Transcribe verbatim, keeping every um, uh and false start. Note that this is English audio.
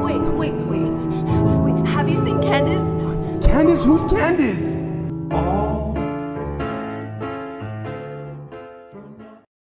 wait, wait, wait. Wait, have you seen Candace? Candace? Who's Candace? Oh.